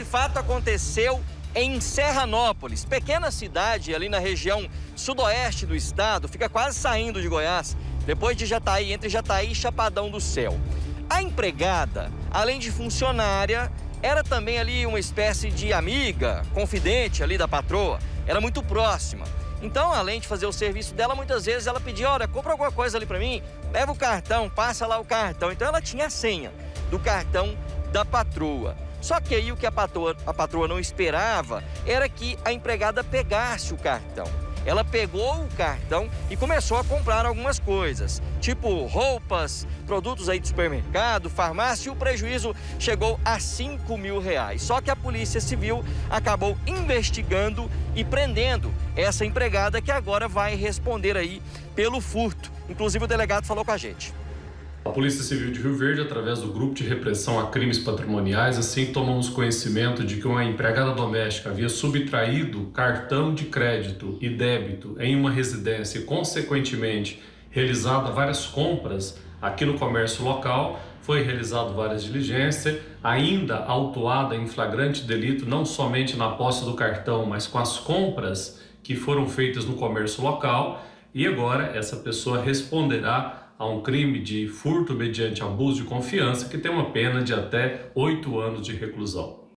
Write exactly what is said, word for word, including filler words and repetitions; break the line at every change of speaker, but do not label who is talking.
fato aconteceu em Serranópolis, pequena cidade ali na região sudoeste do estado, fica quase saindo de Goiás, depois de Jataí, entre Jataí e Chapadão do Céu. A empregada, além de funcionária, era também ali uma espécie de amiga, confidente ali da patroa, era muito próxima. Então, além de fazer o serviço dela, muitas vezes ela pedia, olha, compra alguma coisa ali para mim, leva o cartão, passa lá o cartão. Então ela tinha a senha do cartão da patroa. Só que aí o que a patroa, a patroa não esperava era que a empregada pegasse o cartão. Ela pegou o cartão e começou a comprar algumas coisas, tipo roupas, produtos aí de supermercado, farmácia, e o prejuízo chegou a cinco mil reais. Só que a Polícia Civil acabou investigando e prendendo essa empregada, que agora vai responder aí pelo furto. Inclusive o delegado falou com a gente.
A Polícia Civil de Rio Verde, através do Grupo de Repressão a Crimes Patrimoniais, assim tomamos conhecimento de que uma empregada doméstica havia subtraído cartão de crédito e débito em uma residência e, consequentemente, realizado várias compras aqui no comércio local. Foi realizado várias diligências, ainda autuada em flagrante delito, não somente na posse do cartão, mas com as compras que foram feitas no comércio local. E agora essa pessoa responderá a um crime de furto mediante abuso de confiança, que tem uma pena de até oito anos de reclusão.